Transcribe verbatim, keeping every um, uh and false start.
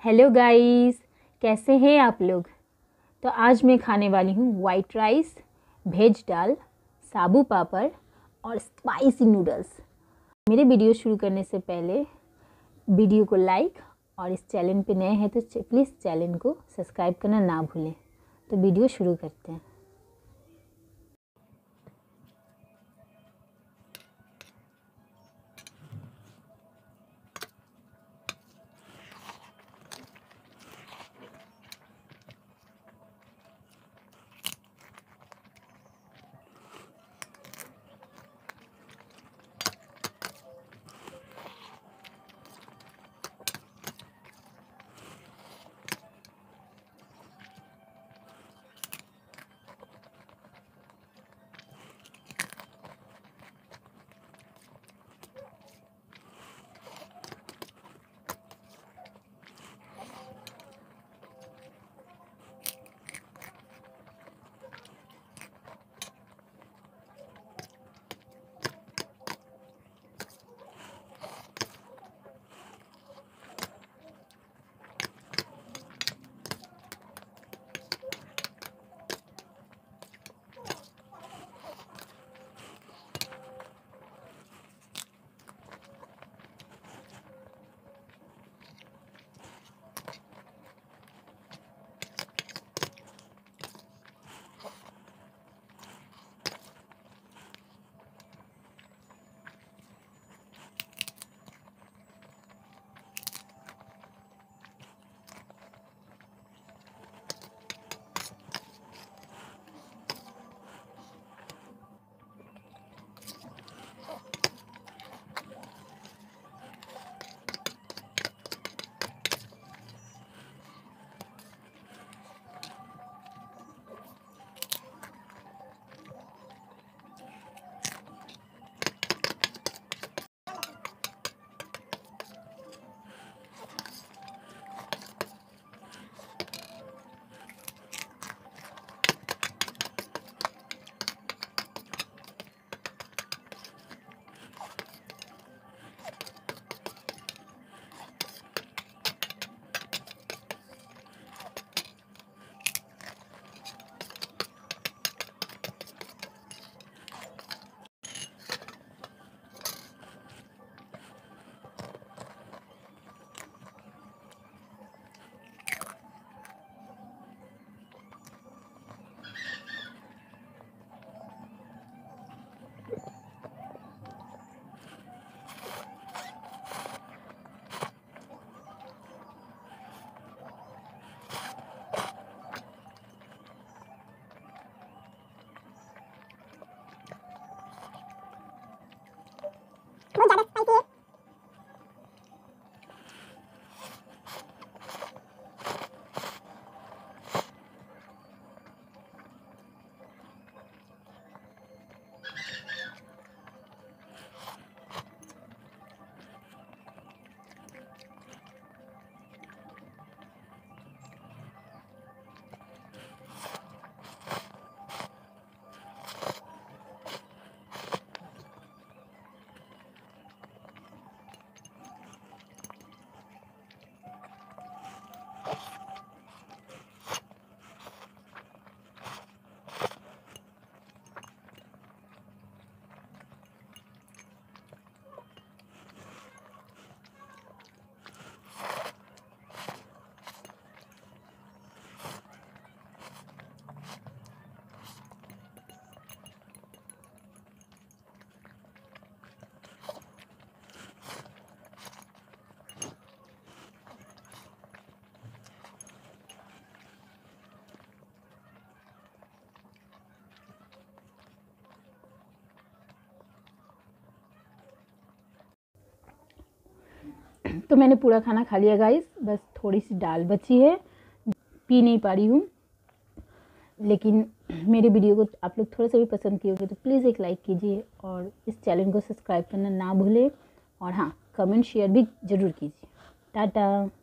Hello guys, कैसे हैं आप लोग। तो आज मैं खाने वाली हूँ वाइट राइस, वेज दाल, साबू पापड़ और स्पाइसी नूडल्स। मेरे वीडियो शुरू करने से पहले वीडियो को लाइक और इस चैनल पे नए हैं तो प्लीज़ चैनल को सब्सक्राइब करना ना भूलें। तो वीडियो शुरू करते हैं। तो मैंने पूरा खाना खा लिया गाइस, बस थोड़ी सी दाल बची है, पी नहीं पा रही हूँ। लेकिन मेरे वीडियो को आप लोग थोड़ा सा भी पसंद किए होंगे तो प्लीज़ एक लाइक कीजिए और इस चैनल को सब्सक्राइब करना ना भूलें। और हाँ, कमेंट शेयर भी ज़रूर कीजिए। टाटा।